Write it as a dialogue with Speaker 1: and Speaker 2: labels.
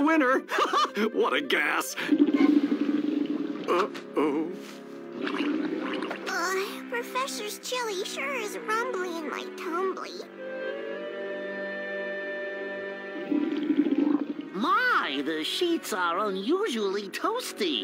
Speaker 1: winner. What a gas. Uh-oh.
Speaker 2: Professor's chili sure is rumbly in my tumbly.
Speaker 3: My, the sheets are unusually toasty.